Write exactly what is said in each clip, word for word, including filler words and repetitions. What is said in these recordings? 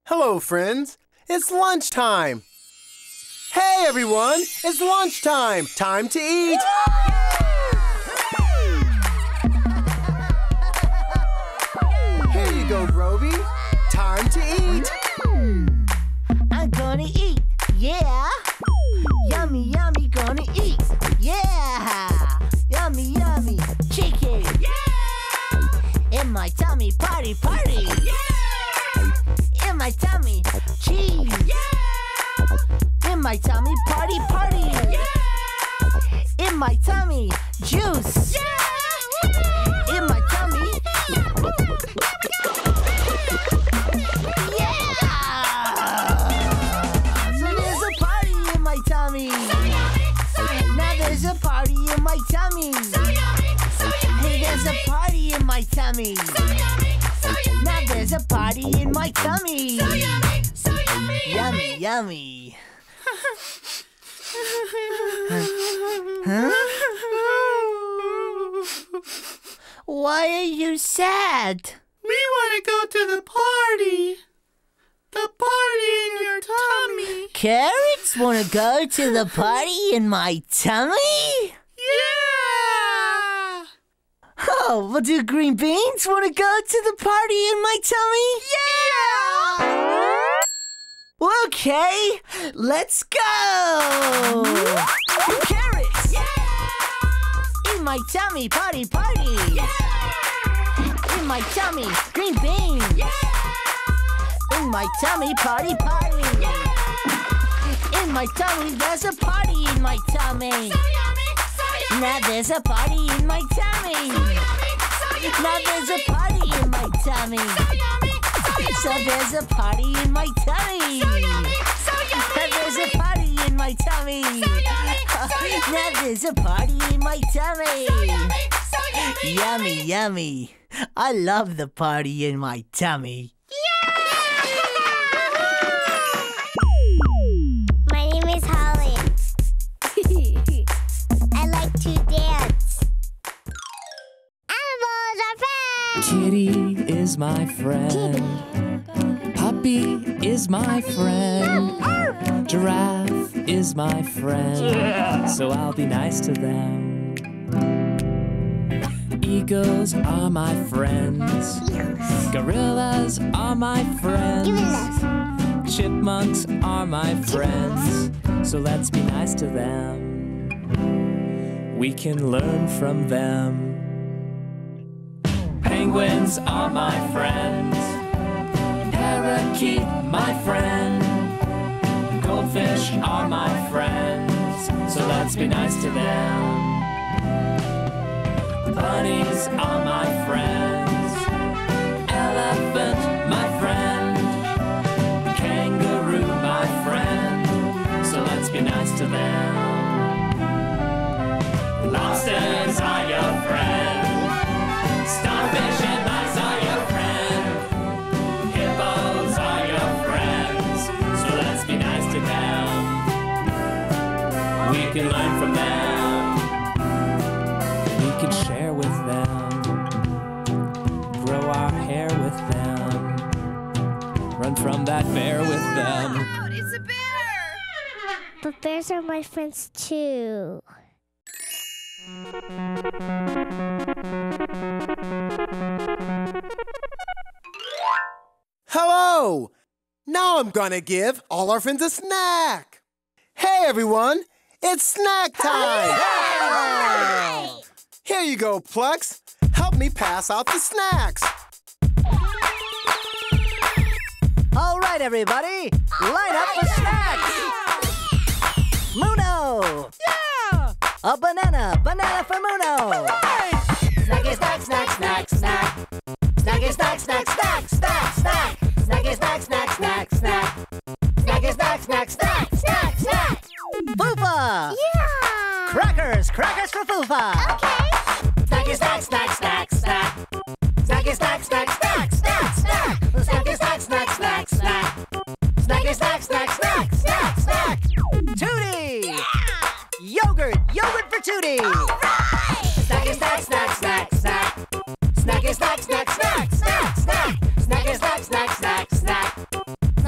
Hello, friends. It's lunchtime. Hey, everyone. It's lunchtime. Time to eat. Here you go, Brobee. Time to eat. I'm gonna eat. Yeah. Yummy, yummy, gonna eat. Yeah. Yummy, yummy. Chicken. Yeah. In my tummy, party, party. Yeah. In my tummy, cheese. Yeah. In my tummy, party, party. Yeah. In my tummy, juice. Yeah. In my tummy. Yeah. So there's a party in my tummy. Now there's a party in my tummy. Hey, there's a party in my tummy. Now there's a party in my tummy. So yummy, so yummy, yummy, yummy. Huh? Why are you sad? We want to go to the party. The party in your tummy. Carrots want to go to the party in my tummy? Yeah! Oh, well, do green beans want to go to the party in my tummy? Yeah! Okay, let's go! Carrots! Yeah! In my tummy, party, party! Yeah! In my tummy, green beans! Yeah! In my tummy, party, party! Yeah! In my tummy, there's a party in my tummy! So yummy, so yummy. Now there's a party in my tummy! So yummy, so yummy. Now there's a party in my tummy! So yummy, so yummy. So there's a party in my tummy! So yummy, so yummy. Now there's a party in my tummy! So yummy, so yummy. Now there's a party in my tummy! So yummy, so yummy. Yummy, yummy! I love the party in my tummy! My name is Holly. I like to dance. Animals are friends. Kitty is my friend. Puppy is my friend. Giraffe is my friend. So I'll be nice to them. Eagles are my friends. Gorillas are my friends. Chipmunks are my friends, so let's be nice to them. We can learn from them. Penguins are my friends. Parakeet, my friend. Goldfish are my friends, so let's be nice to them. Bunnies are my friends. Elephant, my friend. Kangaroo, my friend, so let's be nice to them. Lobsters are your friend. Starfish and mice are your friend. Hippos are your friends, so let's be nice to them. We can learn from them. We can share with them. Grow our hair with them. Run from that bear with them. Out, it's a bear! But bears are my friends too. Hello! Now I'm gonna give all our friends a snack. Hey, everyone! It's snack time! Hey! Here you go, Plex. Help me pass out the snacks. All right, everybody, line up for snacks. Muno. Yeah! A banana, banana for Muno. Right! Snacky, snack, snack, snack, snack. Snacky, snack, snack, snack, snack, snack. Snacky, snack, snack, snack, snack. Snacky, snack, snack, snack, snack, snack. Foofa. Yeah! Crackers, crackers for Foofa. Okay. Snacky, snack, snack, snack, snack. Snacky, snack, snack, snack, snack, snack. Snacky, snack, snack, snack, snack. Snacky, snack, snack, snack, snack, snack. Toodee! Yeah! Yogurt, yogurt for Toodee! All right! Snacky, snack, snack, snack, snack. Snacky, snack, snack, snack, snack, snack. Snacky, snack, snack, snack, snack.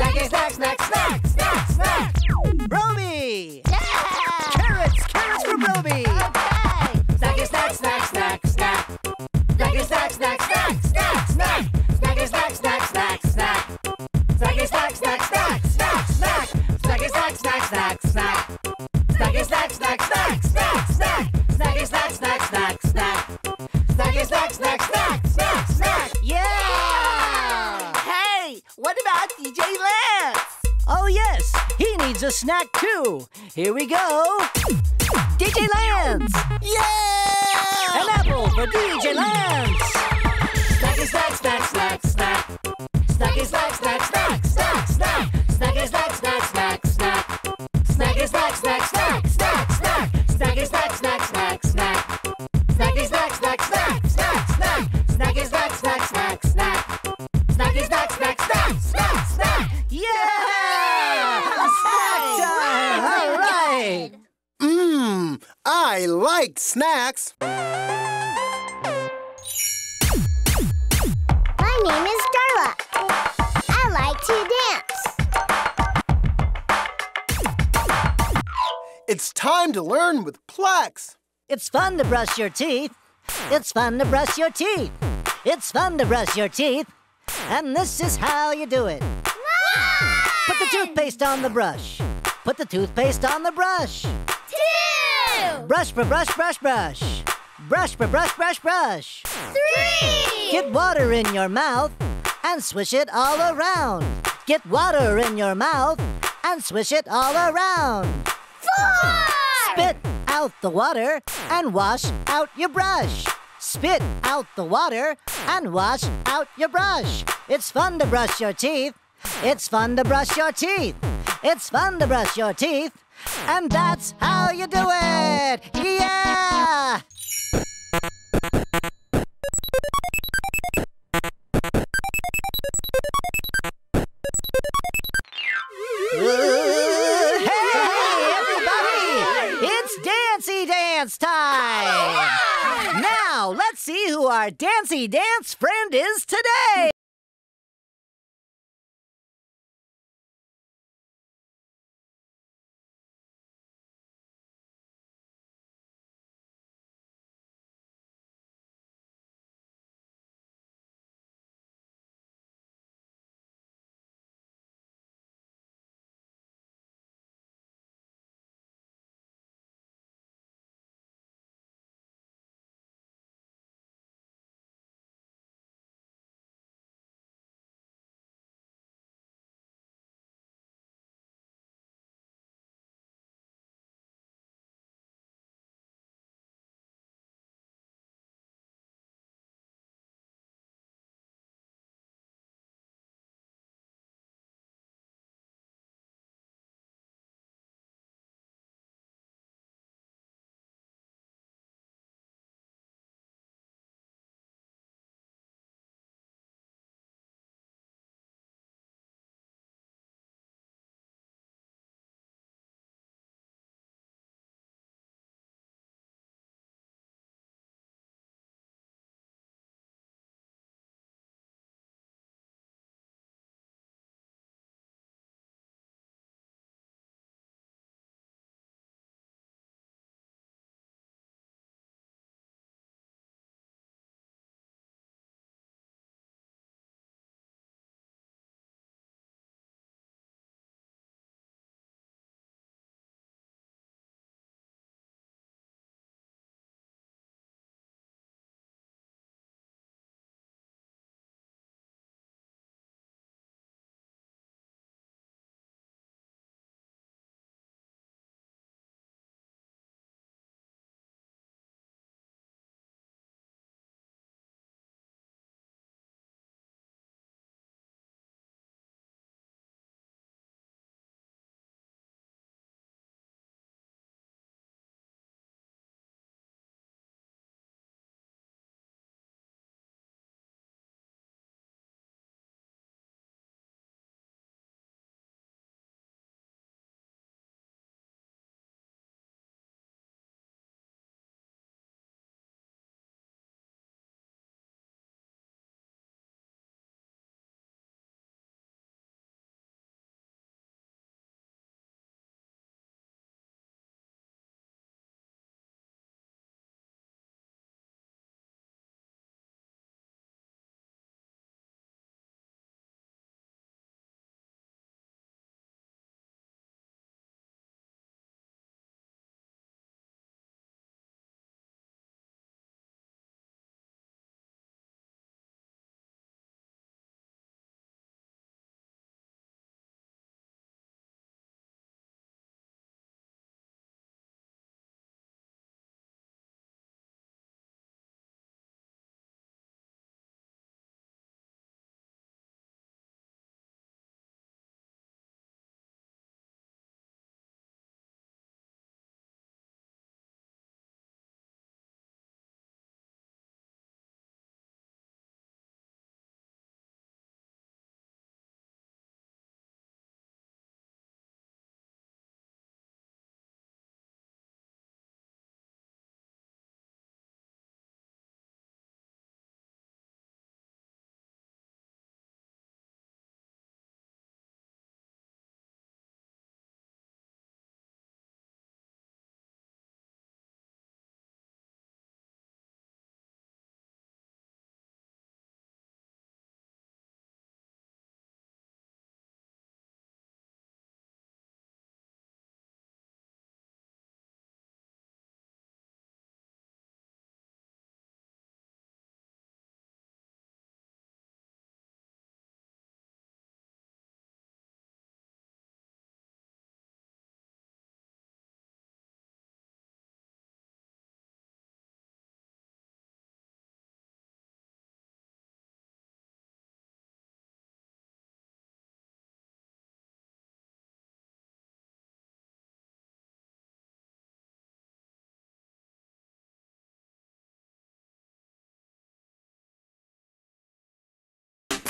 Hey, what about D J Lance? Oh yes, he needs a snack too. Here we go. D J Lance! Yeah! An apple for D J Lance! Snacky snack, snack, snack, snack. Snacky snack, snack, snack, snack, snack. Snacky snack, snack, snack, snack. Snacky snack, snack, snack, snack, snack. Snacky snack, snack, snack, snack. Snacky snack, snack, snack, snack, snack. Snacky snack, snack, snack, snack. Snacky snack, snack, snack, snack, snack. Yeah! Snack time! All right! Mmm, I like snacks. My name is Darla. I like to dance. It's time to learn with Plex. It's fun to brush your teeth. It's fun to brush your teeth. It's fun to brush your teeth. And this is how you do it. Put the toothpaste on the brush. Put the toothpaste on the brush. Two. Brush, brush, brush, brush, brush. Brush, brush, brush, brush, brush. Three. Get water in your mouth and swish it all around. Get water in your mouth and swish it all around. Four. Spit out the water and wash out your brush. Spit out the water and wash out your brush. It's fun to brush your teeth. It's fun to brush your teeth. It's fun to brush your teeth. And that's how you do it. Yeah! Ooh, hey, everybody! It's Dancy Dance time! Now, let's see who our Dancy Dance friend is today!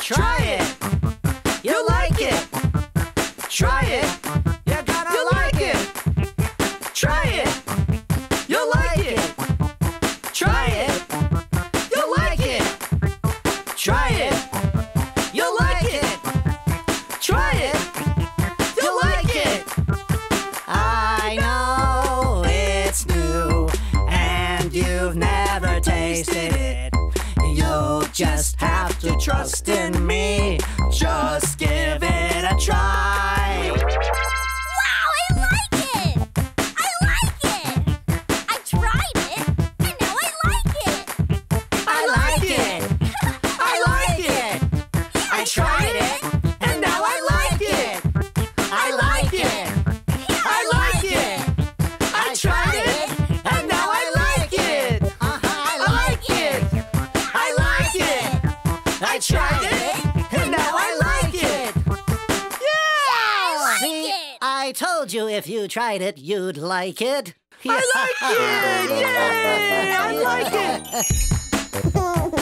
Try it. You'll like it. Try it. You're gonna You'll like like it. Try it. You'll like it. Try it. You'll like it. Try it. You'll like it. Try it. You'll like it. I know it's new and you've never tasted it. You'll just have to trust in me. Just give it a try. Wow, I like it! I like it! I tried it, and now I like it! I like it. I like it. I tried it, and now I like it. I like it. I like it. I tried it, and now I like it. I like it. I like it. I tried it, and now I like it. Yeah! I like See, it. I told you if you tried it, you'd like it. I like it! Yay! I like it!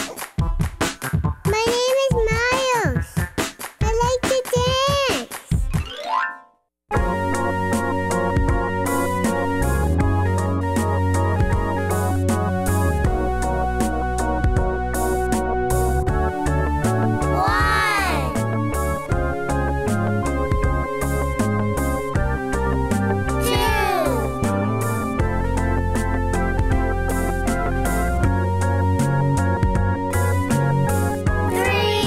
My name is Miles. I like to dance. One, two,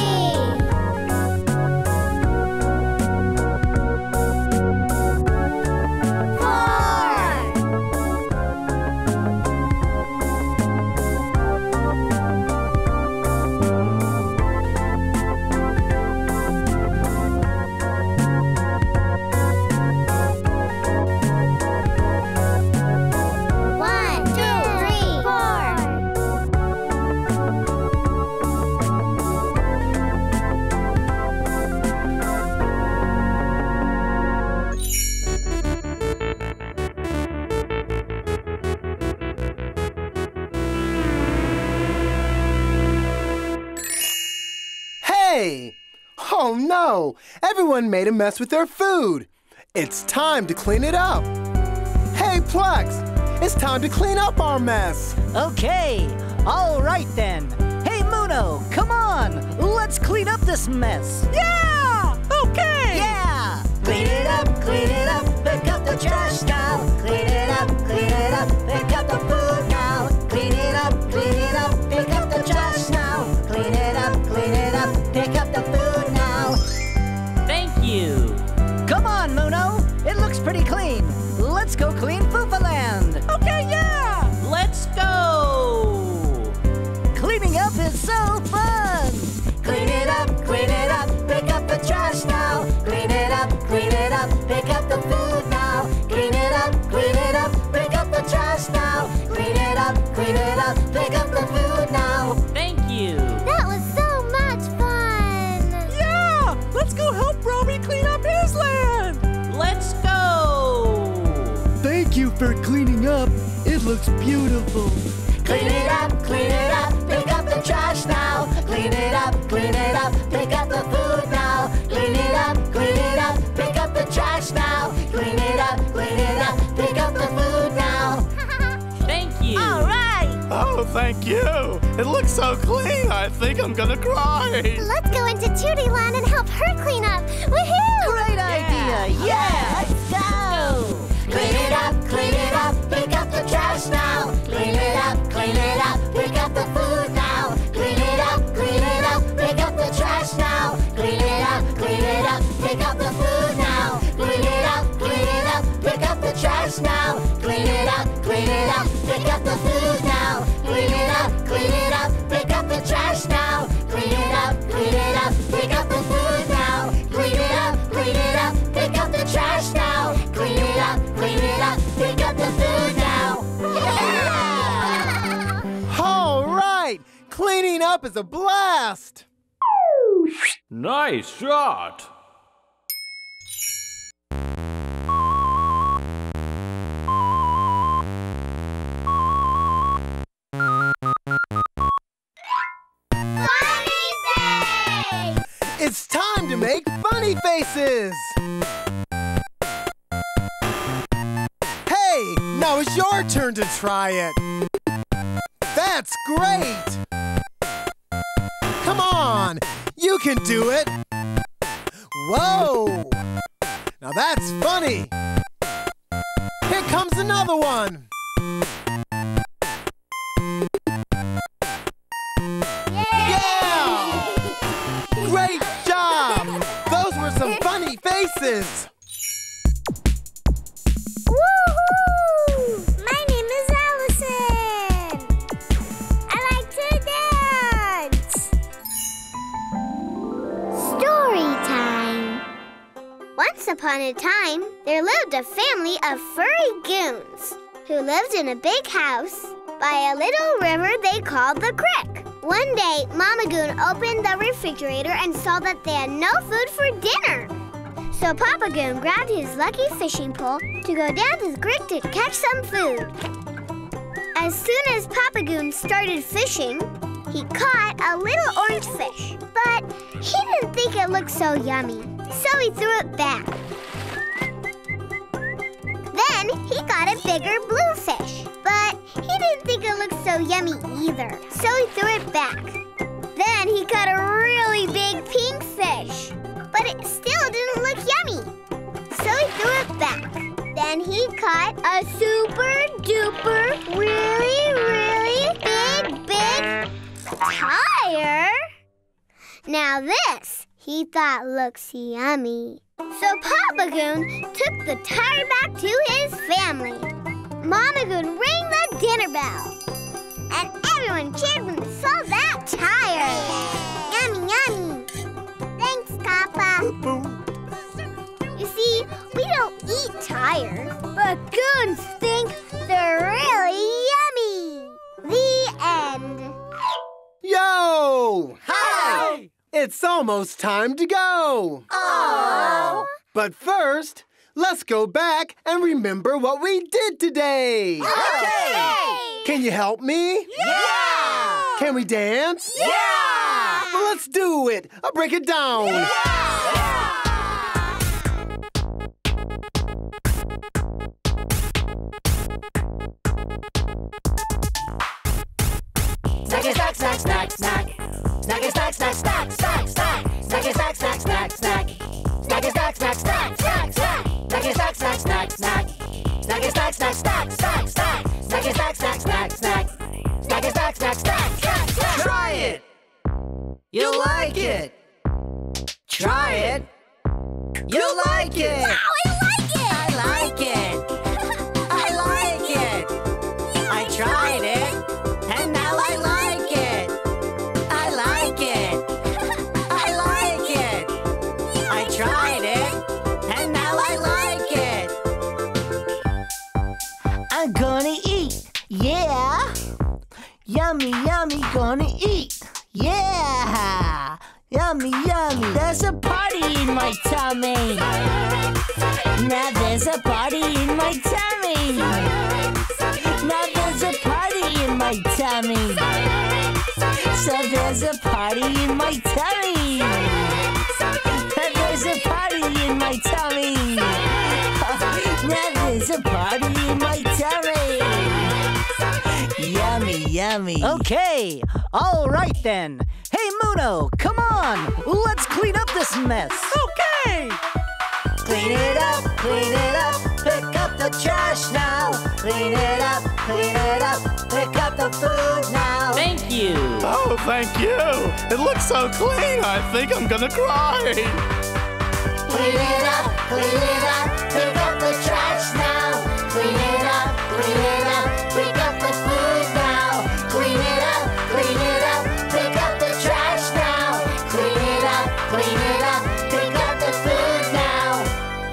Hey! Oh no! Everyone made a mess with their food. It's time to clean it up. Hey, Plex! It's time to clean up our mess. Okay, all right then. Hey, Muno, come on. Let's clean up this mess. Yeah! Okay! Yeah! Clean it up, clean it up, pick up the trash now. Clean it up, clean it up, pick up the food now. Clean it up, clean it up, pick up the trash now. Clean it up, clean it up, pick up the food now. Thank you. Come on, Muno. It looks pretty clean. Let's go clean Foofa Land. Okay, yeah! Let's go. Cleaning up is so fun. Clean it up, clean it up, pick up the trash now. Clean it up, clean it up, pick up the food now. Clean it up, clean it up, pick up the trash now. Clean it up, clean it up, pick up the food now. Thank you. That was so much fun! Yeah! Let's go help Brobee clean up his land! Let's go. Thank you for cleaning up. It looks beautiful. Clean it up, clean it up, pick up the trash now. Clean it up, clean it up, pick up the food now. Clean it up, clean it up, pick up the trash now. Clean it up, clean it up, pick up the food now. Thank you. All right! Oh, thank you. It looks so clean. I think I'm gonna cry. Let's go into Toodee Land and help her clean up. Woohoo! Great idea! Yeah, let's go! Clean it up, clean it up, pick up the trash now. Clean it up, clean it up, pick up the food now. Clean it up, clean it up, pick up the trash now. Clean it up, clean it up, pick up the food now. Clean it up, clean it up, pick up the trash now. Clean it up, clean it up, pick up the food now. Clean it up, clean it up, pick up the trash now. Clean it up, clean it up, pick up the food now. Clean it up, clean it up, pick up the trash now. Clean it up, clean it up, pick up the food now. Yeah! All right! Cleaning up is a blast! Nice shot! Funny face! Funny faces! Hey, now it's your turn to try it. That's great! Come on, you can do it! Whoa! Now that's funny! Here comes another one! Yeah! Great job! Those were some funny faces! Woohoo! My name is Allison! I like to dance! Story time! Once upon a time, there lived a family of furry goons who lived in a big house by a little river they called the creek. One day, Mama Goon opened the refrigerator and saw that they had no food for dinner. So Papa Goon grabbed his lucky fishing pole to go down to the creek to catch some food. As soon as Papa Goon started fishing, he caught a little orange fish. But he didn't think it looked so yummy, so he threw it back. Then he got a bigger blue fish, but he didn't think it looked so yummy either, so he threw it back. Then he caught a really big pink fish, but it still didn't look yummy, so he threw it back. Then he caught a super duper, really, really big, big tire. Now this, he thought looks yummy. So Papa Goon took the tire back to his family. Mama Goon rang the dinner bell. And everyone cheered when they saw that tire. Yummy, yummy. Thanks, Papa. You see, we don't eat tires, but goons think they're really yummy. The end. Yo! Hi! It's almost time to go! Aww. But first, let's go back and remember what we did today! Okay! Can you help me? Yeah! Can we dance? Yeah! Well, let's do it! I'll break it down! Yeah! Snacky, snack, snack, snack, snack. Snacky, snack, snack, snack, snack, snack. Snacky, snack, snack, snack, snack. Snacky, snack, snack, snack, snack, snack. Snacky, snack, snack, snack, snack. Snacky, snack, snack, snack, snack, snack. Snacky, snack, snack, snack, snack. Snacky, snack, snack, snack, snack, snack. Try it! You'll like it! Try it! You'll like it! Wow, I like it! I like it! I like it! I tried it, and now I like it! I like it! I like it! I tried it, and now I like it! I'm gonna eat, yeah! Yummy, yummy, gonna eat, yeah! Yummy, yummy, there's a party in my tummy! Now there's a party in my tummy! Now there's a party in my tummy! So there's a party in my tummy! Now there's a party in my tummy! Now there's a party in my tummy! Yummy, yummy! Okay, all right then! Hey, Muno, come on! Let's clean up this mess! Okay! Clean it up, clean it up, pick up the trash now! Clean it up, clean it up, pick up the food now! Thank you. Oh, thank you. It looks so clean, I think I'm gonna cry. Clean it up, clean it up, pick up the trash now. Clean it up, clean it up, pick up the food now. Clean it up, clean it up, pick up the trash now. Clean it up, clean it up, pick up the food now.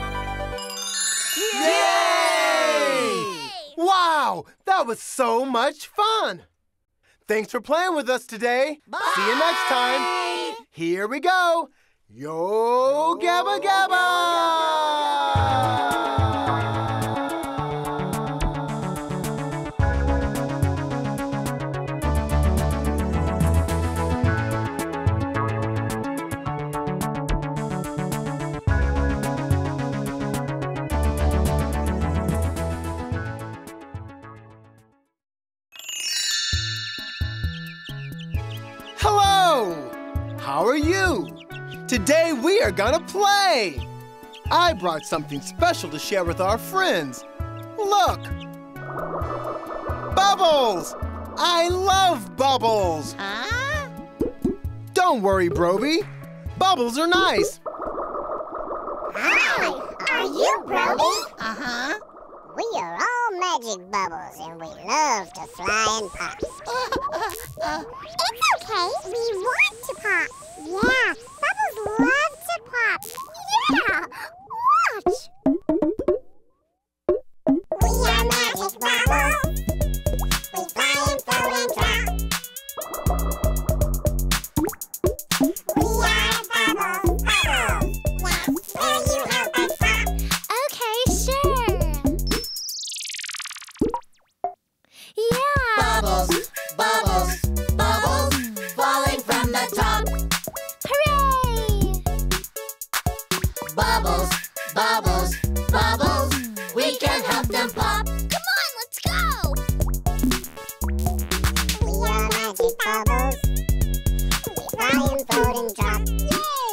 Yay! Wow, that was so much fun! Thanks for playing with us today. Bye. See you next time. Here we go. Yo Gabba Gabba! Today we are gonna play. I brought something special to share with our friends. Look! Bubbles! I love bubbles! Huh? Don't worry, Brobee. Bubbles are nice. Hi, are you Brobee? Uh-huh. We are all magic bubbles, and we love to fly and pop. It's okay, we want to pop. Yeah, bubbles love to pop. Yeah, watch. We are magic bubbles. We fly and float and drop. We are bubbles, bubbles. Will you help us pop? Okay, sure. Yeah. Bubbles, bubbles, bubbles, falling from the top. Hooray! Bubbles, bubbles, bubbles, we can help them pop. Come on, let's go! We are magic bubbles. We fly and float and drop. Yay!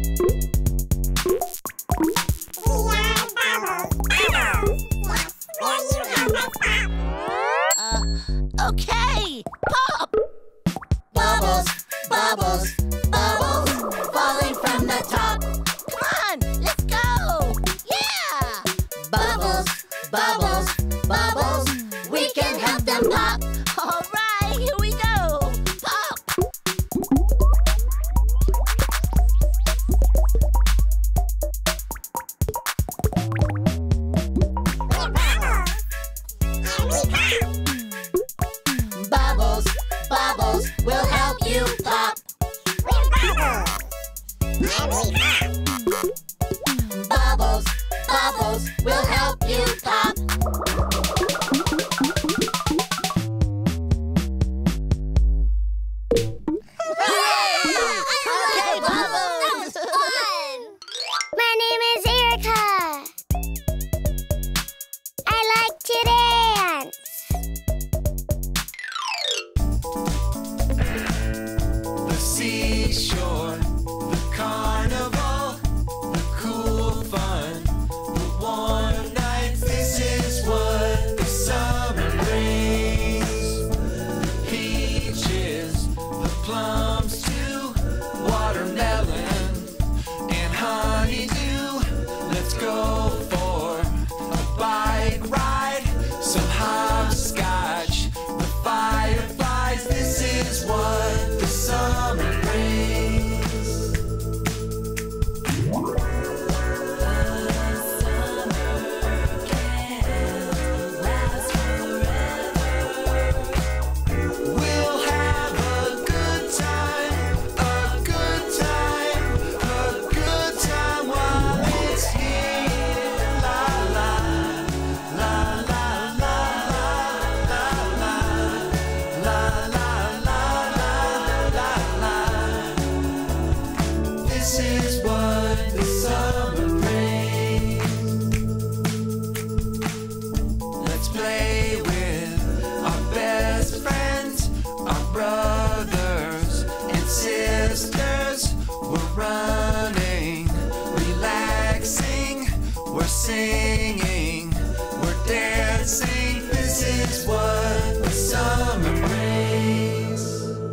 We are bubbles, bubbles. Yes, will you help us pop? Uh, okay, pop. Bubbles, bubbles, bubbles, falling from the top. Come on, let's go. Yeah. Bubbles, bubbles, bubbles, we can help them pop. All right, here we go. Pop. We're bubbles. And we pop. Bubbles, bubbles, will help you pop. We're bubbles. And we pop. Bubbles, bubbles, will help you pop. Okay, Bubbles. Fun! My name is Erica. I like to dance. The seashore, the carnival, the cool fun, the warm nights. This is what the summer brings. Peaches, the plums too, watermelon and honeydew. Let's go for a bike ride, some hopscotch, the fireflies. This is what the summer brings. We'll have a good time, a good time, a good time while it's here. La la, la la la la la la la la la la la. This is what the summer brings. Let's play with our best friends, our brothers and sisters. We're running, relaxing, we're singing, we're dancing. This is what the summer brings.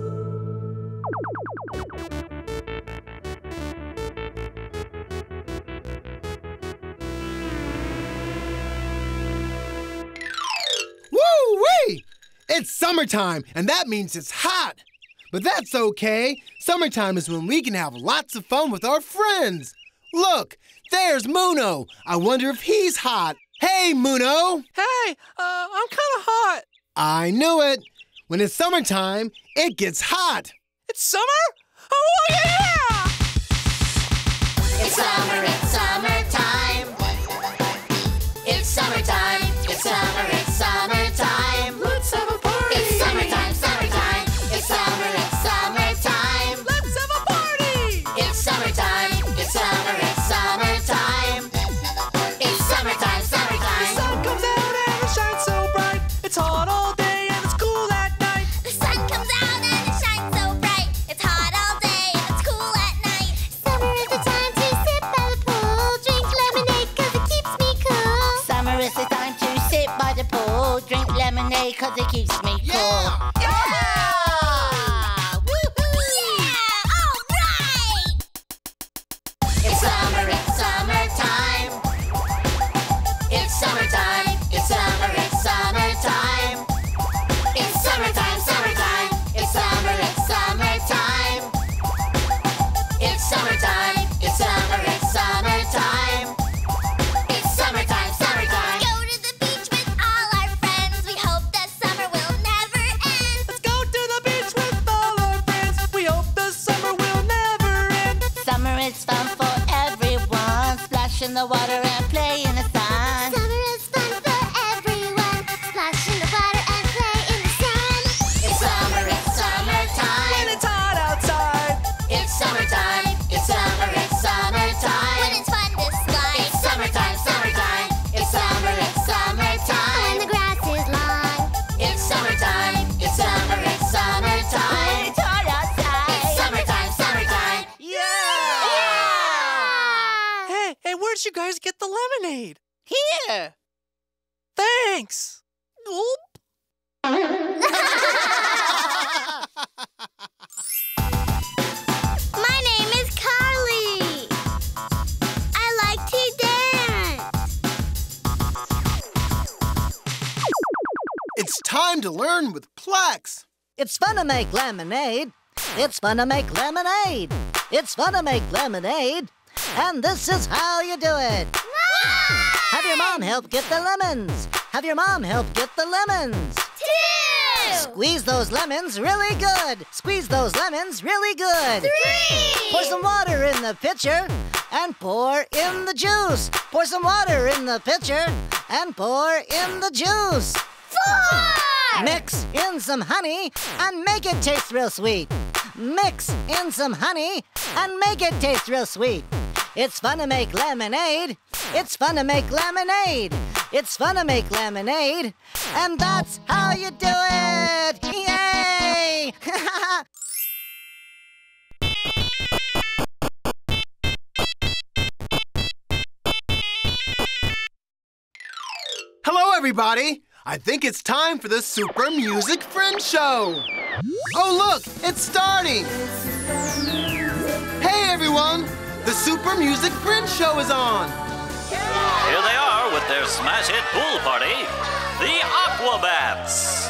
Woo-wee! It's summertime, and that means it's hot. But that's okay. Summertime is when we can have lots of fun with our friends. Look, there's Muno. I wonder if he's hot. Hey, Muno. Hey, uh, I'm kind of hot. I knew it. When it's summertime, it gets hot. It's summer? Oh, yeah! It's summer, it's summertime. It's summertime, it's summer, it's summertime. Let's have a party. It's summertime, summertime. It's summer, it's summertime. Let's have a party. It's summertime, it's summer, it's summertime. It's summertime, The summertime. sun comes out and it shines so bright. It's hot all day and it's cool at night. The sun comes out and it shines so bright. It's hot all day and it's cool at night. Summer play cause it keeps me cool. Yeah! Yeah! Woohoo! Yeah! All right! It's summer, it's summertime. It's summertime, it's summer, it's summertime. It's summertime, summertime. It's summer, it's summertime. It's summertime, it's summer, it's summertime. It's summertime, summertime. Go to the beach with all our friends. We hope the summer will never end. Let's go to the beach with all our friends. We hope the summer will never end. Summer is fun for everyone. Splash in the water and play in the sun. Summer is fun for everyone. Splash in the water and play in the sun. It's summer, it's summertime. When it's hot outside. It's summertime, it's summer, it's summertime. When it's fun to slide. It's summertime, summertime. It's summer, it's summertime. When the grass is long. It's summertime, it's summer, it's summertime. When it's hot outside. It's summertime, summertime. Yeah! Yeah! Hey, hey, where'd you guys get the lemonade? Here! Thanks. Oop. My name is Carly. I like to dance. It's time to learn with Plex. It's fun to make lemonade. It's fun to make lemonade. It's fun to make lemonade. And this is how you do it. Have your mom help get the lemons. Have your mom help get the lemons. Two. Squeeze those lemons really good. Squeeze those lemons really good. Three. Pour some water in the pitcher and pour in the juice. Pour some water in the pitcher and pour in the juice. Four. Mix in some honey and make it taste real sweet. Mix in some honey and make it taste real sweet. It's fun to make lemonade. It's fun to make lemonade. It's fun to make lemonade. And that's how you do it. Yay! Hello, everybody. I think it's time for the Super Music Friend Show. Oh, look, it's starting. Hey, everyone. The Super Music Friend Show is on. Here they are with their smash hit pool party, the Aquabats.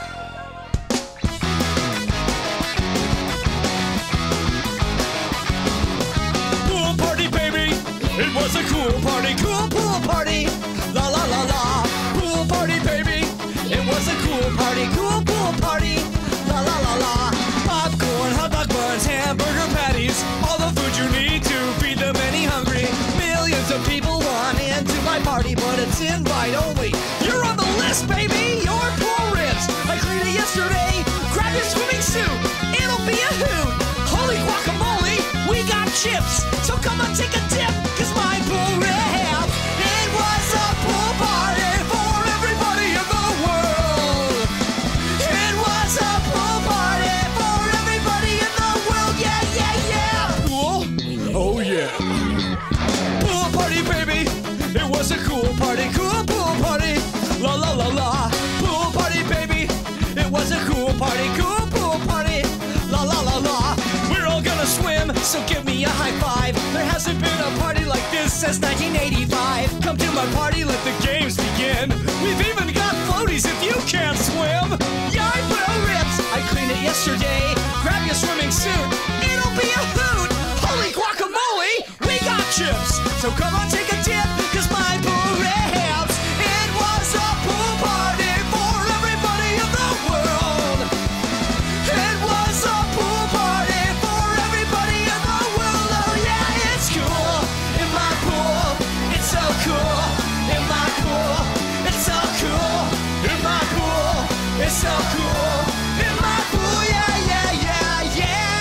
Pool party, baby. It was a cool party, cool pool party. La la la la. Pool party, baby. It was a cool party, cool pool party. La la la la. Popcorn, hot dog buns, hamburger patties. All the food you need to feed the many hungry. Millions of people want into my party, but it's invite only. You're on the list, baby. Your pool rips. I cleaned it yesterday. Grab your swimming suit. It'll be a hoot. Holy guacamole, we got chips. So come on, take a dip, cause my pool rips. It was a pool party for everybody in the world. It was a pool party for everybody in the world. Yeah, yeah, yeah. Pool? Oh, yeah. Pool party, baby. It was a cool party, cool pool party. La, la, la, la. Pool party, baby. It was a cool party, cool pool party. La, la, la, la. We're all gonna swim, so give me a high five. There hasn't been a party like this since nineteen eighty-five. Come to my party, let the games begin. We've even got floaties if you can't swim. Yard bro rips. I cleaned it yesterday. Grab your swimming suit. It'll be a hoot. Holy guacamole, we got chips. So come on, take a dip, cause my pool rips. It was a pool party for everybody in the world. It was a pool party for everybody in the world. Oh yeah, it's cool in my pool. It's so cool in my pool. It's so cool in my pool. It's so cool in my pool. Yeah, yeah, yeah,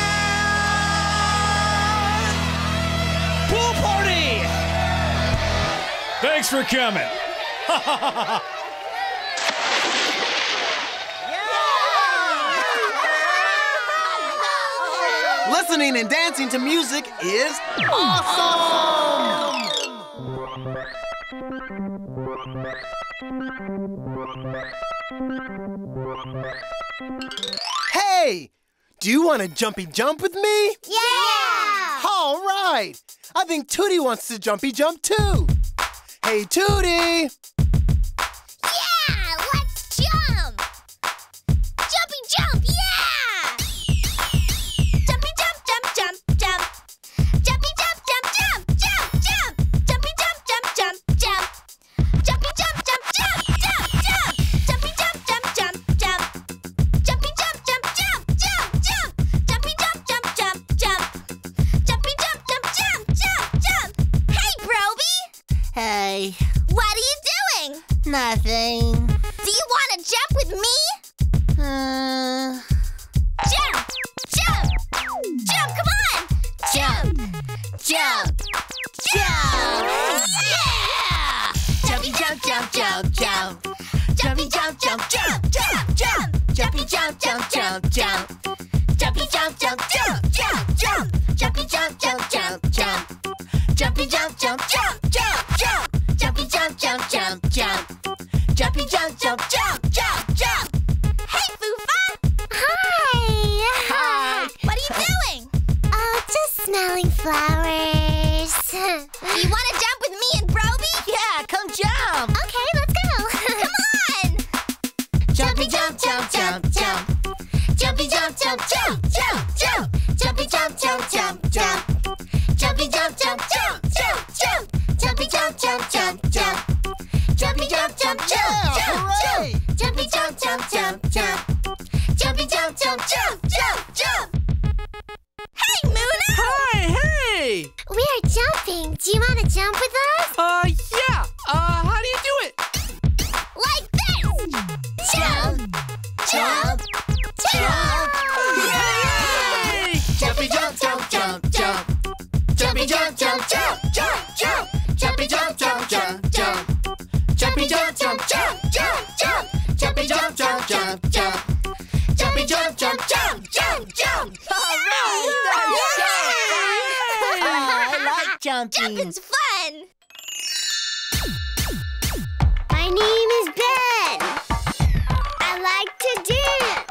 yeah. Pool party. Thanks for coming. Listening and dancing to music is awesome! Hey! Do you want to jumpy jump with me? Yeah! All right! I think Toodee wants to jumpy jump too! Hey, Toodee! Yeah! Let's jump! Jumpy jump, yeah! Jumpy jump, jump, jump, jump! Jumpy jump, jump, jump, jump, jump! Jumpy jump, jump, jump, jump! Jumpy jump, jump, jump, jump, jump! Jumpy jump, jump, jump, jump! Jumpy jump, jump, jump, jump, jump! Jumpy jump, jump, jump, jump! Jumpy jump, jump, jump, jump, jump! Hey, Brobee! Hey, What are you doing? nothing. Do you want to jump with me? Uh, Jump! Jump! Jump, come on! Jump! Jump! Jump! Yeah! Jumpy jump, jump, jump, jump! Jumpy jump, jump, jump, jump, jump! Jumpy jump, jump, jump, jump! Jumpy jump, jump, jump, jump, jump! Jumpy jump, jump, jump, jump! Jumpy jump, jump, jump, jump, jump! Jumpy jump, jump, jump, jump! Jumpy jump, jump, jump, jump, jump! Hey, Foofa! Hi! Hi. What are you doing? Oh, just smelling flowers. You want to jump with me and Brobee? yeah, come jump. Okay, let's go. Come on! Jumpy jump, jump, jump, jump! Jumpy jump, jump, jump, jump, jump! Jumpy jump, jump, jump, jump! Jumpy jump, jump, jump, jump, jump! Jumpy jump, jump, jump, jump! Jumpy jump, jump, jump, jump, jump! Jumpy jump, jump, jump, jump! Jumpy jump, jump, jump, jump, jump! Hey, Muno! Hi, hey! We are jumping. Do you want to jump with us? Uh, yeah. Uh, how do you do it? Like this! Jump! Jump! Jump! Yay! Jumpy jump, jump, jump, jump! Jumpy jump, jump, jump, jump, jump! Jumpy jump, jump, jump, jump! Jumpy jump, jump, jump, jump, jump! Jumpy jump, jump, jump, jump! Jumpy jump, jump, jump, jump, jump! All right, Yay! Oh, I like jumping. Jumping's fun! My name is Ben. I like to dance.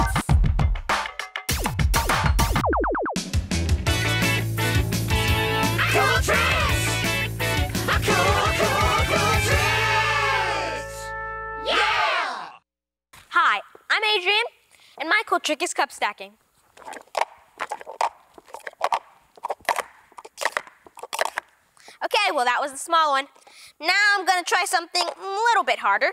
Cool tricks! Cool, cool, cool tricks! Yeah! Hi, I'm Adrian, and my cool trick is cup stacking. Okay, well that was the small one. Now I'm gonna try something a little bit harder.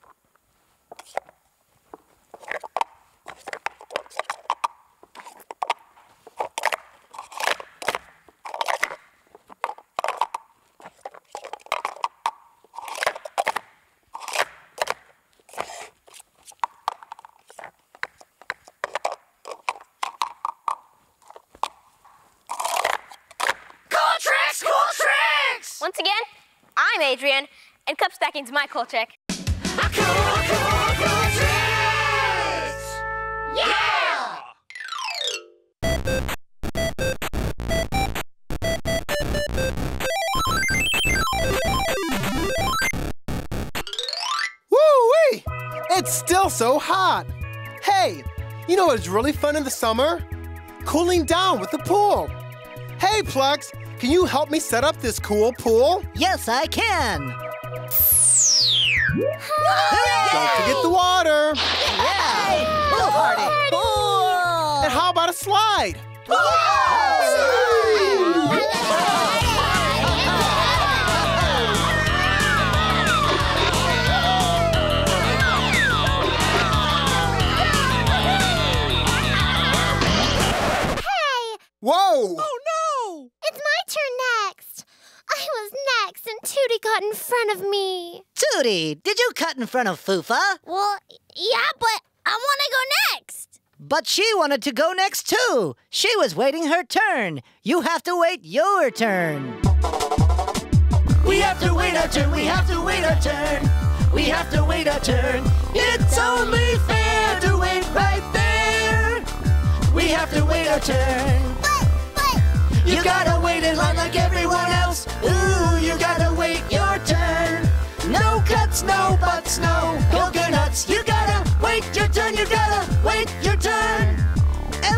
Once again, I'm Adrian, and cup stacking's my cool trick. Cool, cool, cool tricks! Yeah! Woo-wee! It's still so hot. Hey, you know what's really fun in the summer? Cooling down with the pool. Hey, Plex, can you help me set up this cool pool? Yes, I can. Don't forget the water. Yeah. Pool party. Pool. And how about a slide? Whoa! Oh, no! It's my turn next. I was next, and Toodee got in front of me. Toodee, did you cut in front of Foofa? Well, yeah, but I want to go next. But she wanted to go next, too. She was waiting her turn. You have to wait your turn. We have to wait our turn. We have to wait our turn. We have to wait our turn. It's only fair to wait right there. We have to wait our turn. But, but... You gotta wait in line like everyone else. Ooh, you gotta wait your turn. No cuts, no butts, no coconuts. You gotta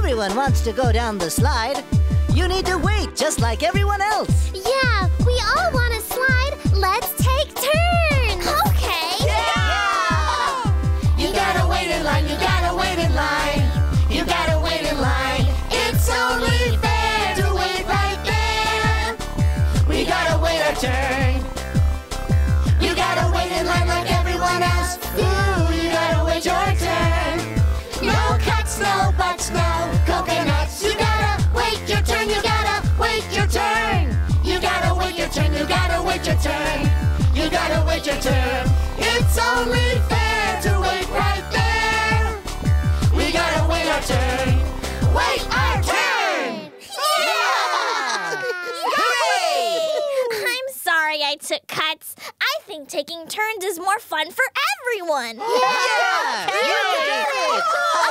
everyone wants to go down the slide, you need to wait just like everyone else. Yeah, we all want to slide. Let's take turns. Okay. Yeah! You gotta wait in line, you gotta wait in line. You gotta wait in line. It's only fair to wait right there. We gotta wait our turn. You gotta wait in line like everyone else. Ooh, you gotta wait your turn. No cuts, no butts, no coconuts. You gotta wait your turn, you gotta wait your turn. You gotta wait your turn, you gotta wait your turn. You gotta wait your turn. It's only fair to wait right there. We gotta wait our turn. Wait our turn! Yeah! Hooray! I'm sorry I took cuts. I think taking turns is more fun for everyone. Yeah! You did it!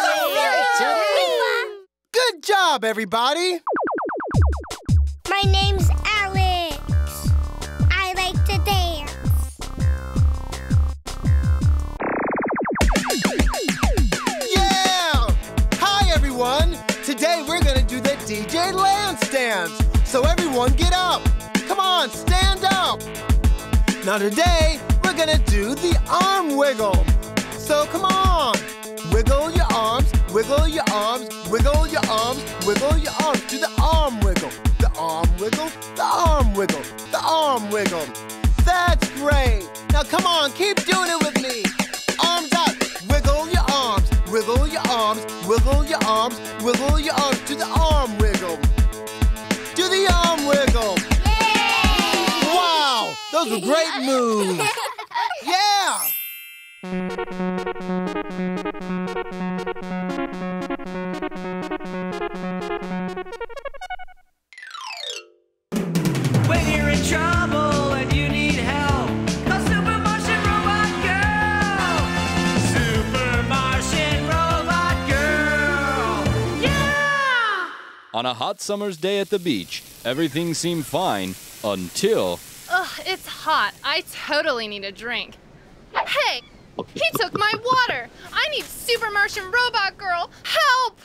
Good job, everybody! My name's Alex. I like to dance. Yeah! Hi, everyone! Today we're gonna do the D J Lance dance. So everyone get up! Come on, stand up! Now today, we're gonna do the arm wiggle. So come on! Wiggle your arms, wiggle your arms, wiggle your arms, wiggle your arms. Do the arm wiggle, the arm wiggle, the arm wiggle, the arm wiggle. That's great! Now come on, keep doing it with me. Arms out, wiggle your arms, wiggle your arms, wiggle your arms, wiggle your arms. Do the arm wiggle. Do the arm wiggle. Yay! Wow, those were great moves. Yeah! When you're in trouble and you need help, call Super Martian Robot Girl! Super Martian Robot Girl! Yeah! On a hot summer's day at the beach, everything seemed fine until... Ugh, it's hot. I totally need a drink. Hey! He took my water! I need Super Martian Robot Girl! Help!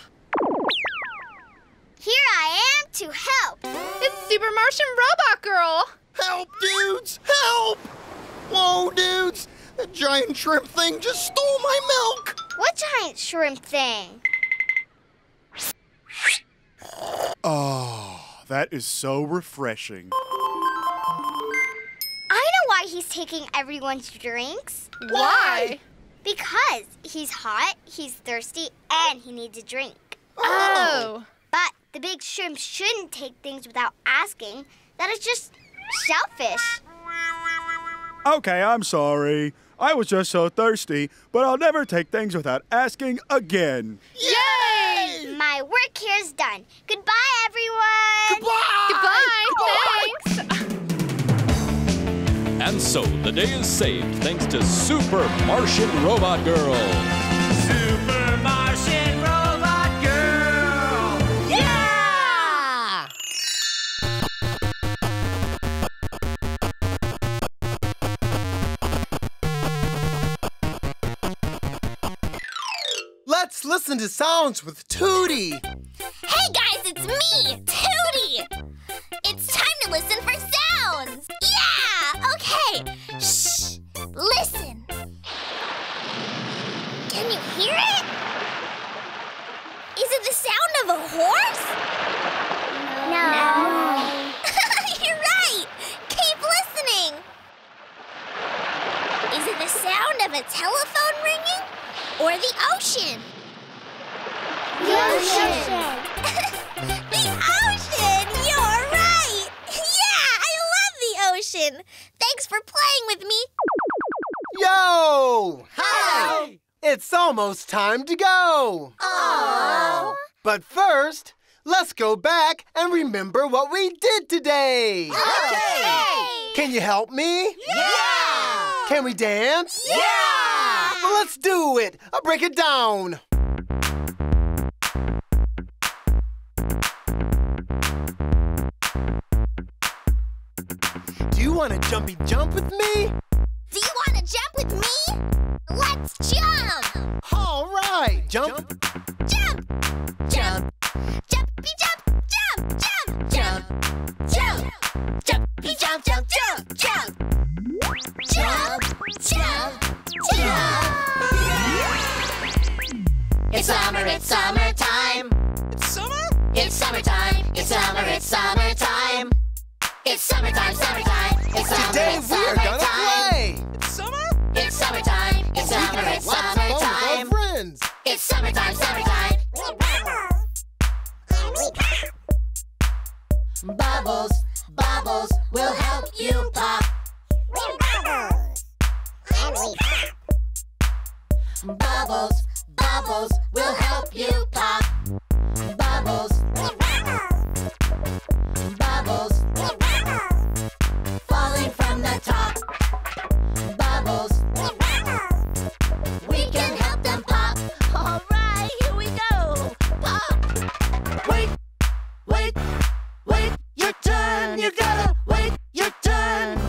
Here I am to help. It's Super Martian Robot Girl! Help, dudes! Help! Whoa, dudes! That giant shrimp thing just stole my milk! What giant shrimp thing? Oh, that is so refreshing. I know why he's taking everyone's drinks. Why? Because he's hot, he's thirsty, and he needs a drink. Oh. But the big shrimp shouldn't take things without asking. That is just shellfish. Okay, I'm sorry. I was just so thirsty, but I'll never take things without asking again. Yay! My work here is done. Goodbye, everyone. Goodbye. Goodbye. Thanks. And so the day is saved thanks to Super Martian Robot Girl. Super Martian Robot Girl! Yeah! Let's listen to sounds with Toodee. Hey guys, it's me, Toodee. It's time to listen for sounds. Yeah, okay. Shh, listen. Can you hear it? Is it the sound of a horse? No. You're right. Keep listening. Is it the sound of a telephone ringing or the ocean? The ocean. The ocean! You're right! Yeah, I love the ocean! Thanks for playing with me! Yo! Hi! It's almost time to go! Aww! But first, let's go back and remember what we did today! Okay! Can you help me? Yeah! Can we dance? Yeah! Well, let's do it! I'll break it down! Do you want to jumpy jump with me? Do you want to jump with me? Let's jump! All right, jump, Jump! Jump! Jumpy jump, jump, jump, jump, jump. Jumpy jump, jump, jump, jump. Jump, jump, jump. It's summer, it's summertime. It's summer? It's summertime, it's summer, it's summertime. It's summertime, summertime, it's summer, Today it's we are gonna summertime. play. It's summer? It's summertime, it's summer, it's Lots of fun with our summertime. friends. It's summertime, summertime. Bubbles, bubbles will help you pop. Bubbles, bubbles will help you pop. Bubbles, bubbles, falling from the top. Bubbles, we can help them pop. All right, here we go. Pop. Wait, wait, wait your turn. You gotta wait your turn.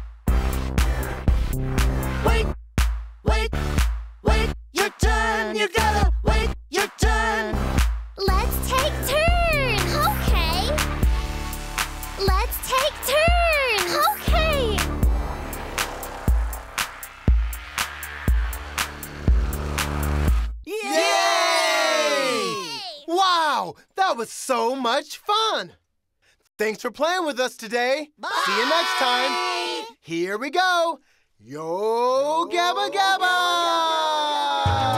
Wait, wait, wait your turn. You gotta wait your turn. Let's take turns. Okay. Let's take turns. Okay. Yay! Wow, that was so much fun. Thanks for playing with us today. Bye. See you next time. Here we go. Yo Gabba Gabba!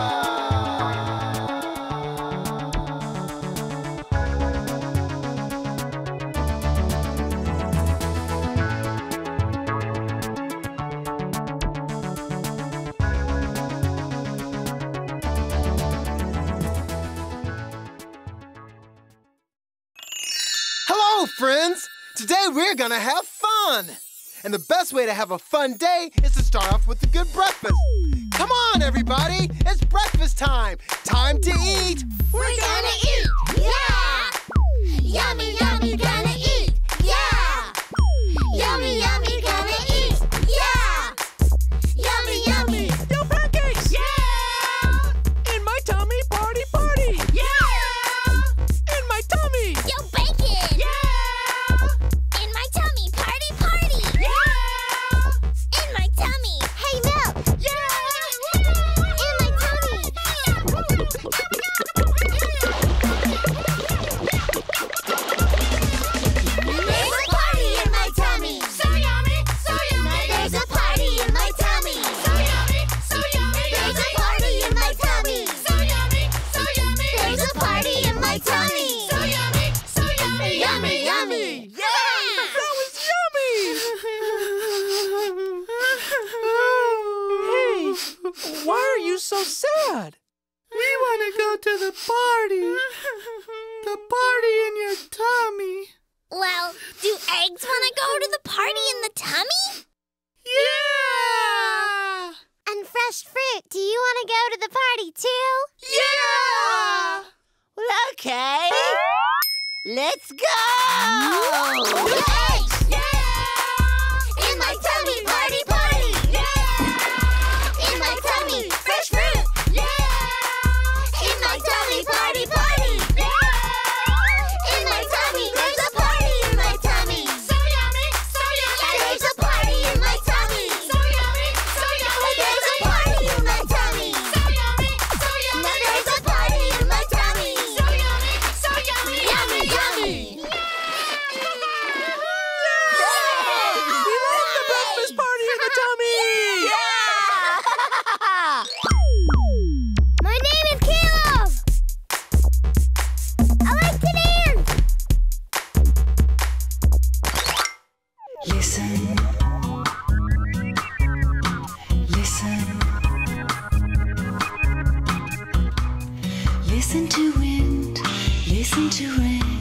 Hello, friends! Today we're gonna have fun! And the best way to have a fun day is to start off with a good breakfast. Come on, everybody! It's breakfast time! Time to eat! We're gonna eat. Yeah. Yummy, yummy, gonna eat. Yeah. Yummy, yummy, gonna eat. Yeah. Yummy, yummy. Yo, pancakes! Yeah. In my tummy, party, party! Yeah. In my tummy! Yo, bacon. Yeah! In my tummy, party, party. Yeah! In my tummy. Hey, milk. Yeah. In my tummy. There's a party in my tummy. So yummy, so yummy. There's a party in my tummy. So yummy, so yummy. There's a party in my tummy. So yummy, so yummy. There's a party in my tummy. So yummy, so yummy. Yummy, yummy. That was yummy! Hey, why are you so sad? We want to go to the party. The party in your tummy. Well, do eggs want to go to the party in the tummy? Yeah! And fresh fruit, do you want to go to the party too? Yeah! Well, okay. Let's go! Eggs! Yeah! In my tummy, party, party! Yeah! In my tummy, fresh fruit! Yeah! In my tummy, party, party! Yeah! In my tummy, there's a party in my tummy! So yummy, so yummy! There's a party in my tummy! So yummy, so yummy! There's a party in my tummy! So yummy, so yummy! There's a party in my tummy! So yummy, so yummy! Yummy, yummy! We love the breakfast party in the tummy! My name is Caleb. I like to dance. Listen. Listen. Listen to wind. Listen to rain.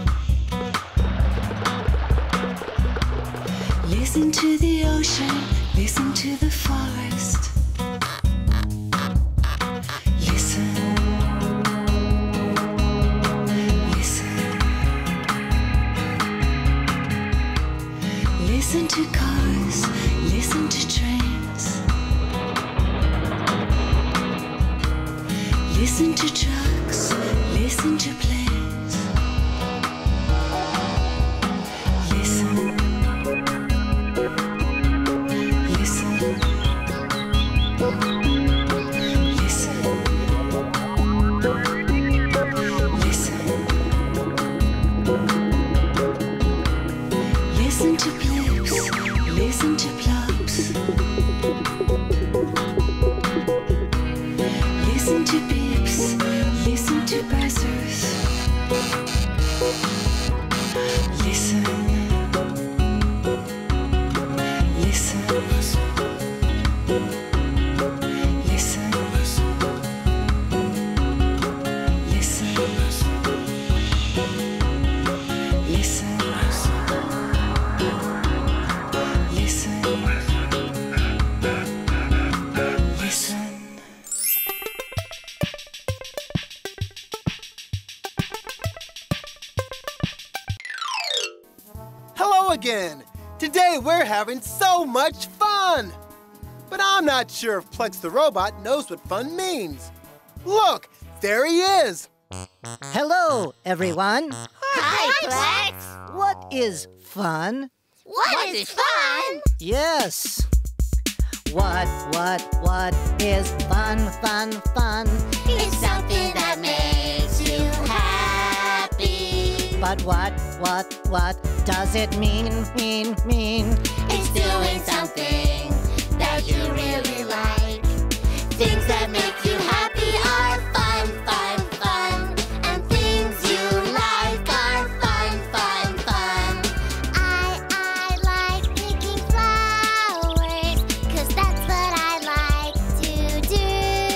Listen to the ocean. Listen to the forest. Listen. Listen. Listen to cars. Listen to trains. Listen to trucks. Listen to planes. Today we're having so much fun! But I'm not sure if Plex the robot knows what fun means. Look, there he is! Hello, everyone. Hi, Plex. What is fun? What is fun? Yes. What, what, what is fun, fun, fun? It's something that makes you happy. But what, what, what does it mean, mean, mean? It's doing something that you really like. Things that make you happy are fun, fun, fun. And things you like are fun, fun, fun. I, I like picking flowers, 'cause that's what I like to do.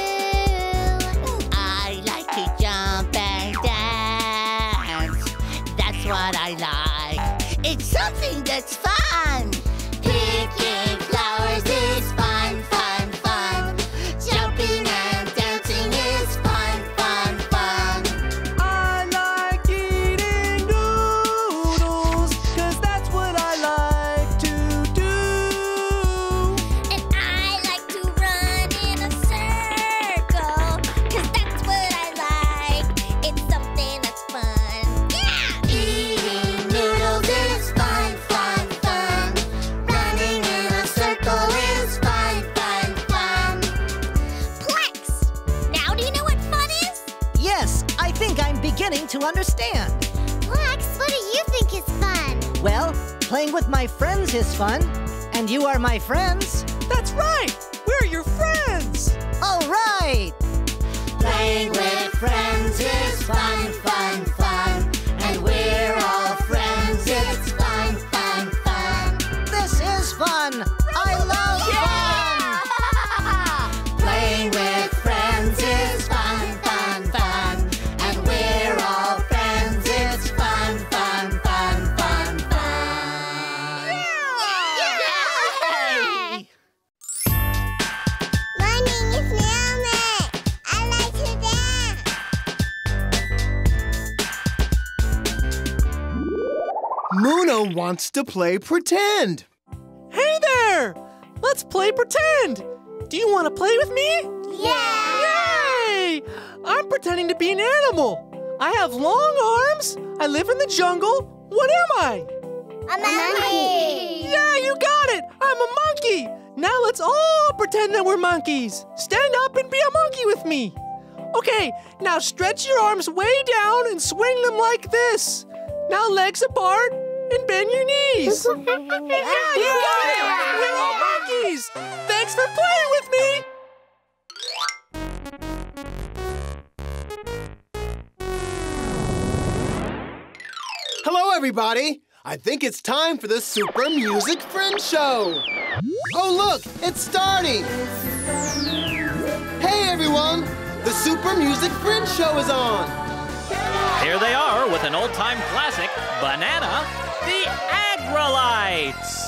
I like to jump and dance. That's what I like. It's something that's fun. Picking flowers is fun, fun, fun. Jumping and dancing is fun, fun, fun. I like eating noodles, 'cause that's what I like to do. And I like to run in a circle, 'cause that's what I like. It's something that's fun. Yeah! Eating noodles is fun, fun, fun. Running in a circle is fun, fun, fun. Plex! Now do you know what fun is? Yes, I think I'm beginning to understand. Plex, what do you think is fun? Well, playing with my friends is fun. And you are my friends. That's right. We're your friends. All right. Playing with friends is fun, fun, fun. And we're all friends, it's fun, fun, fun. This is fun. I love fun. Playing with friends is fun, fun, fun. And we're all friends, it's fun, fun, fun, fun, fun. Yay! My name is Melman. I like to dance. Muno wants to play pretend. Hey there! Let's play pretend. Do you want to play with me? Yeah! Yay! I'm pretending to be an animal. I have long arms. I live in the jungle. What am I? A monkey. Yeah, you got it. I'm a monkey. Now let's all pretend that we're monkeys. Stand up and be a monkey with me. Okay, now stretch your arms way down and swing them like this. Now legs apart and bend your knees. Yeah, you got it. We're all monkeys. Thanks for playing with me. Hello, everybody. I think it's time for the Super Music Friend Show. Oh, look, it's starting. Hey, everyone. The Super Music Friend Show is on. Here they are with an old-time classic, Banana, the Agrolites.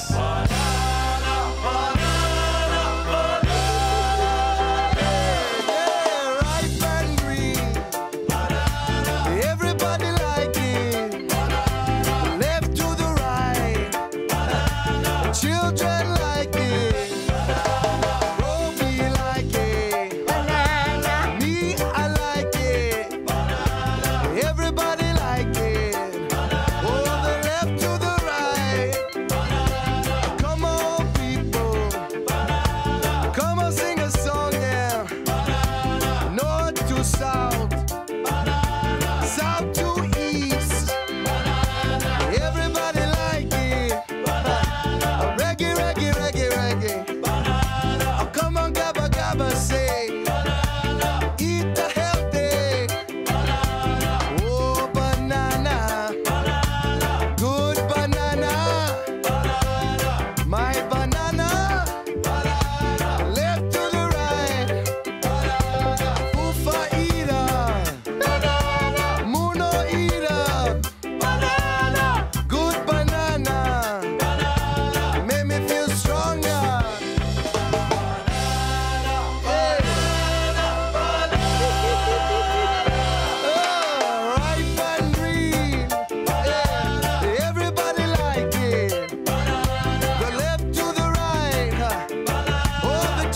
Everybody like it. Left to the right. Children like it. Brobee like it. Me, I like it. Everybody like it. Oh, the left to the right.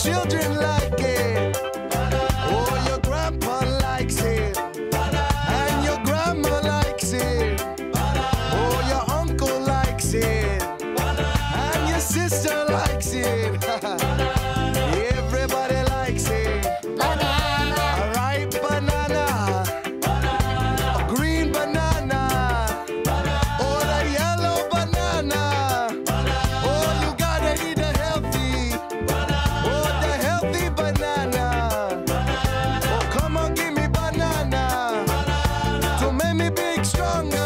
children like it. Oh, your grandpa likes it. And your grandma likes it. Oh, your uncle likes it. And your sister likes it. Everybody likes it. A ripe banana. A green banana. Or a yellow banana. Oh, you gotta eat a healthy. Oh, the healthy banana. Oh, come on, give me banana. To make me big stronger.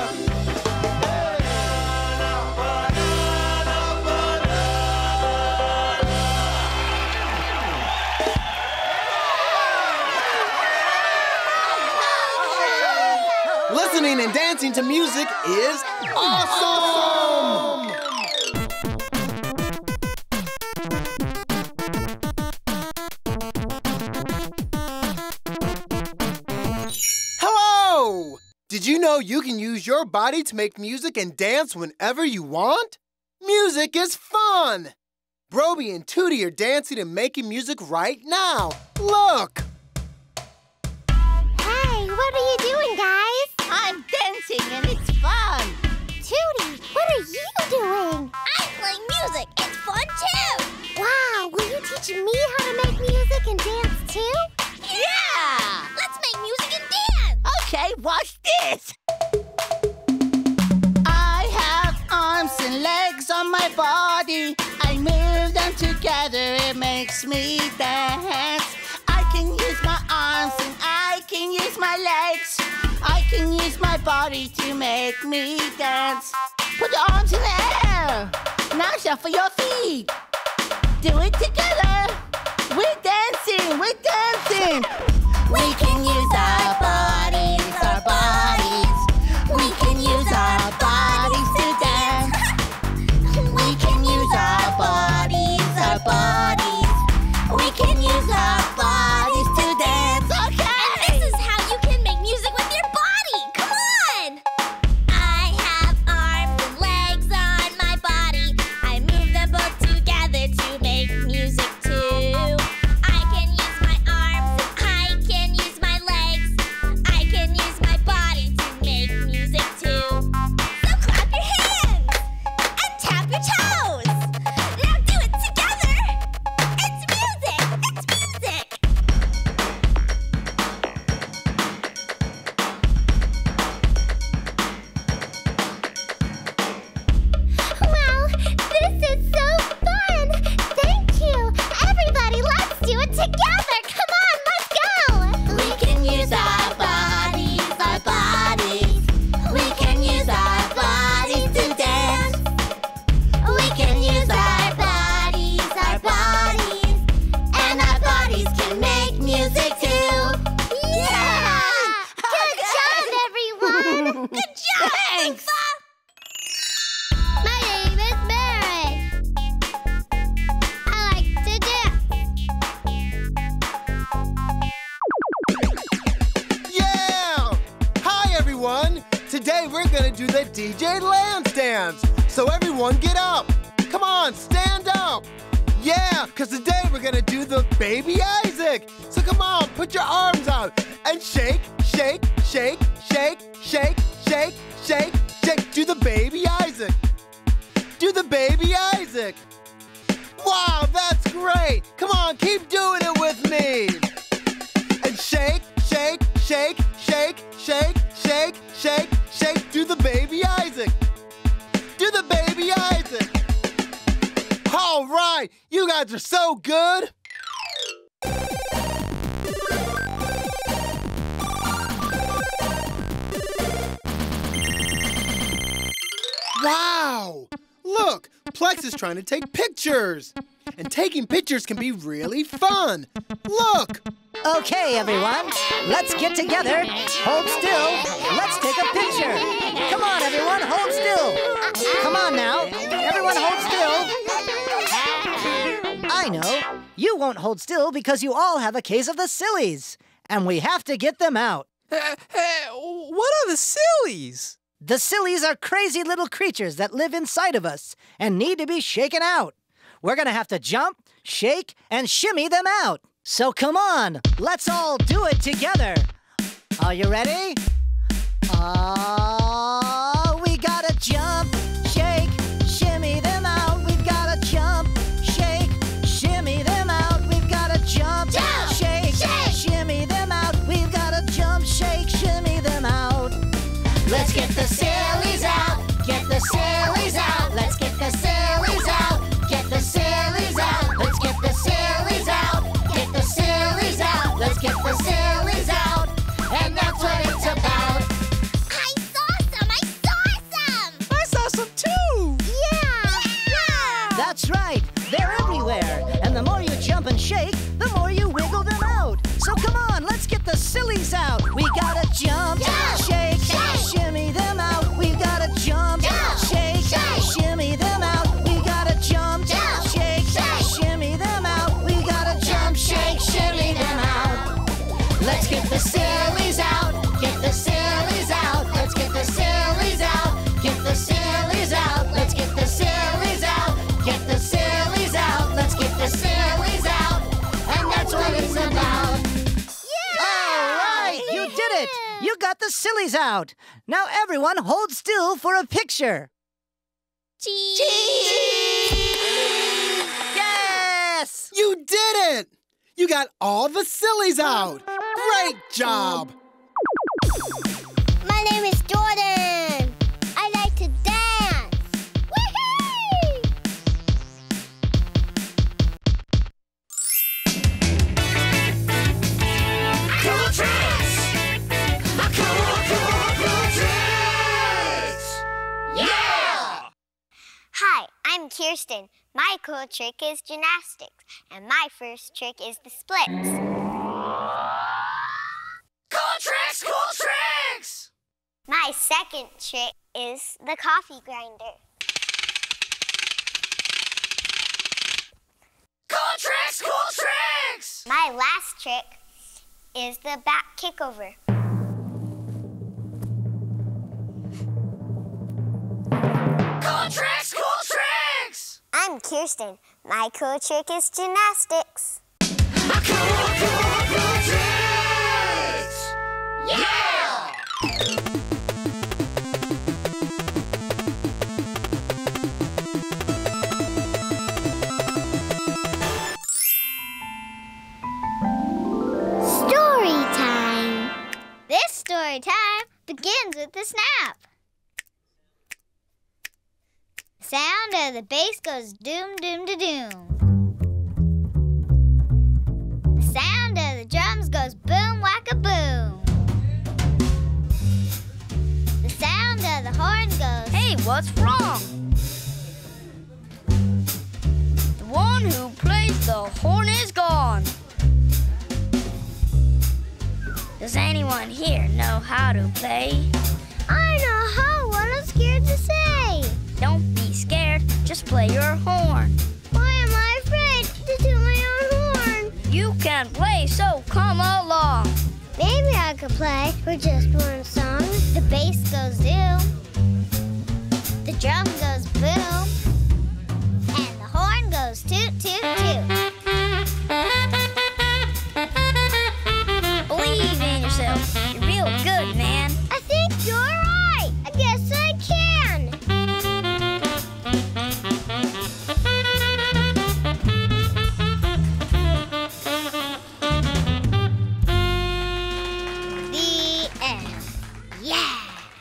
Listening and dancing to music is awesome! Hello! Did you know you can use your body to make music and dance whenever you want? Music is fun! Brobee and Toodee are dancing and making music right now. Look! Hey, what are you doing, guys? I'm dancing and it's fun. Toodee, what are you doing? I'm playing music. It's fun too. Wow, will you teach me how to make music and dance too? Yeah! Let's make music and dance. Okay, watch this. I have arms and legs on my body. I move them together, it makes me dance. I can use my arms and I can use my legs. I can use my body to make me dance. Put your arms in the air. Now shuffle your feet. Do it together. We're dancing, we're dancing. We can use our bodies, our bodies. We can use our bodies to dance. We can use our bodies, our bodies. We can use our bodies to dance. Okay. And this is how you can make music with your body. Come on. I have arms and legs on my body. I move them both together to make music too. I can use my arms and I can use my legs. I can use my body to make music too. So clap your hands and tap your toes. Now do it together. It's music. It's music. Wow, this is so fun! Thank you! Everybody, let's do it together! Come on, let's go! We can use our bodies, our bodies. We can use our bodies to dance. We can use our bodies, our bodies. And our bodies can make music too. Yeah! Good job, everyone! Good job, Thanks. Foofa. My name is Mary. I like to dance. Yeah! Hi, everyone! Today we're gonna do the D J Lance dance. So everyone get up. Come on, stand up. Yeah, because today we're gonna do the Baby Isaac. So come on, put your arms out and shake, shake, shake, shake, shake, shake, shake, shake. Do the Baby Isaac. Do the Baby Isaac. Wow, that's great. Come on, keep doing it with me. And shake, shake, shake, shake, shake, shake, shake, shake. Do the Baby Isaac. Do the Baby Isaac. All right, you guys are so good. Wow! Look, Plex is trying to take pictures. And taking pictures can be really fun. Look! Okay, everyone, let's get together. Hold still. Let's take a picture. Come on, everyone, hold still. Come on now. Everyone hold still. I know. You won't hold still because you all have a case of the sillies. And we have to get them out. Uh, uh, what are the sillies? The sillies are crazy little creatures that live inside of us and need to be shaken out. we're gonna have to jump, shake, and shimmy them out. So come on, let's all do it together. Are you ready? Oh, we gotta jump, shake, shimmy them out. We've gotta jump, shake, shimmy them out. We've gotta jump, Jump, shake, shake. shimmy them out. We've gotta jump, shake, shimmy them out. Let's get the sillies out, get the sillies out. Let's get the sillies out, get the sillies out. Let's get the sillies out, get the sillies out. Let's get the sillies out, and that's what it's about. I saw some! I saw some! I saw some too! Yeah! Yeah! That's right, they're everywhere. And the more you jump and shake, the more you wiggle them out. So come on, let's get the sillies out. We gotta jump, Jump, shake, shake. shimmy them out. We gotta jump, Jump, shake, shake. shimmy them out. We gotta jump, Jump, shake, shake. shimmy them out. We gotta jump, shake, shimmy them out. Let's get the sillies out, get the sillies out. Let's get the sillies out, get the sillies out. Let's get the sillies out, get the sillies out. Let's get the sillies out, and that's what it's about. All right, you did it. You got the sillies out. Now everyone hold still for a picture. Cheese! Yes! You did it! You got all the sillies out. Great job! My name is Jordan. I like to dance. Woohoo! Cool tricks! A cool, cool, cool tricks! Yeah! Hi, I'm Kirsten. My cool trick is gymnastics, and my first trick is the splits. Cool tricks, cool tricks! My second trick is the coffee grinder. Cool tricks, cool tricks! My last trick is the back kickover. Cool tricks, cool tricks! I'm Kirsten. My cool trick is gymnastics. A cool, cool, cool tricks! Yeah! Story time! This story time begins with the snap. The sound of the bass goes doom, doom, da doom. The sound of the drums goes boom, whack a boom. The sound of the horn goes, Hey, what's wrong? The one who plays the horn is gone. Does anyone here know how to play? I know how, what I'm scared to say. Don't be scared, just play your horn. Why am I afraid to toot my own horn? You can play, so come along. Maybe I could play for just one song. The bass goes zoom, the drum goes boom, and the horn goes toot, toot, toot. Believe in yourself, you're real good, man. I think you're right. I guess I can. The end. Yeah.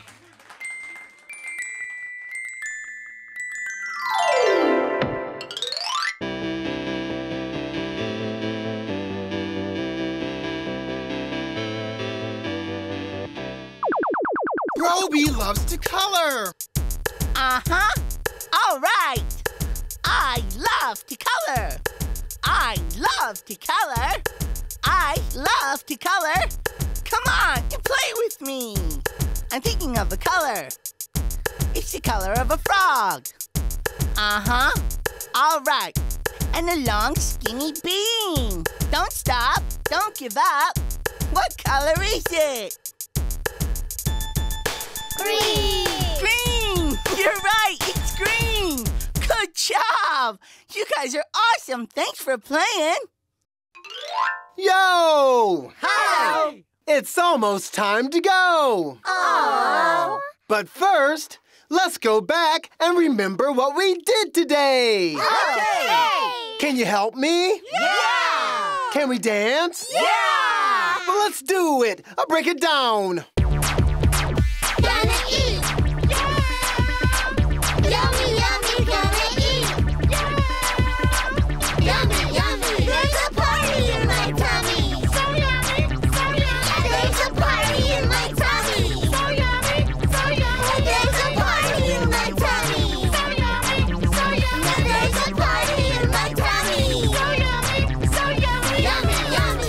Brobee loves to color. Uh-huh. All right. I love to color. I love to color. I love to color. Come on and play with me. I'm thinking of the color. It's the color of a frog. Uh-huh. All right. And a long, skinny beam. Don't stop. Don't give up. What color is it? Green. Green! You're right, it's green! Good job! You guys are awesome. Thanks for playing. Yo! Hi! It's almost time to go. Aww. But first, let's go back and remember what we did today. Okay! Can you help me? Yeah! Can we dance? Yeah! Well, let's do it. I'll break it down. Gonna eat. Yummy, yummy, gonna eat. Yummy, yummy. There's a party in my tummy. So yummy, so yummy. There's a party in my tummy. So yummy, so yummy. There's a party in my tummy. So yummy, so yummy. There's a party in my tummy. So yummy, so yummy. Yummy, yummy.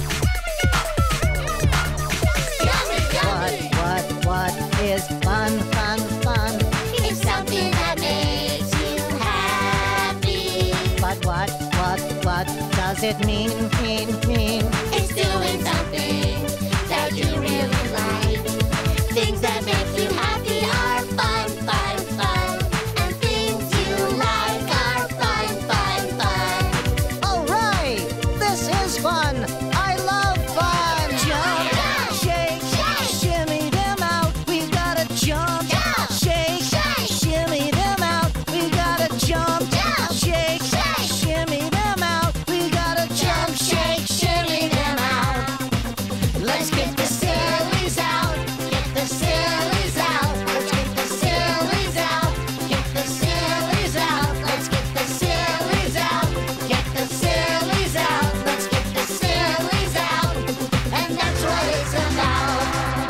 Yummy, yummy. What, what, what is fun, fun, fun? It's something that makes you happy. But what, what, what does it mean, mean, mean? It's doing something that you really like. Things that make you happy are fun, fun, fun. And things you like are fun, fun, fun. All right, this is fun. I love fun. Jump, shake, shimmy them out. We gotta jump, shake, shimmy them out. We gotta jump, shake, shimmy them out. We gotta jump, shake, shimmy them out. Let's get the sillies out. Get the sillies out. Let's get the sillies out. Get the sillies out. Let's get the sillies out. Get the sillies out. Let's get the sillies out. And that's what it's about.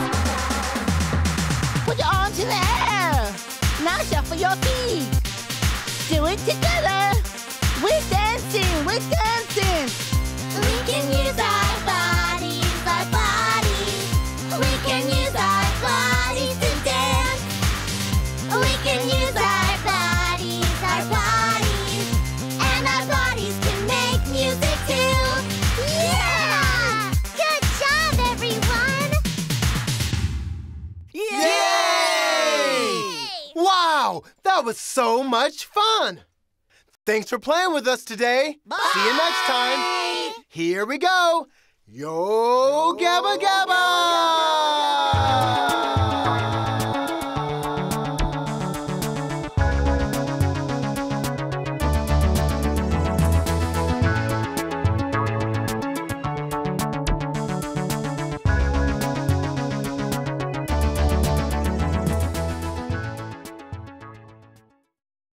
Put your arms in the air. Now shuffle your feet. Do it together. We're dancing. We're dancing. We can use our bodies, our bodies. We can use our bodies to dance. We can use our bodies, our bodies. And our bodies can make music too. Yeah! Good job, everyone! Yay! Wow, that was so much fun. Thanks for playing with us today. See you next time. Here we go. Yo Gabba Gabba!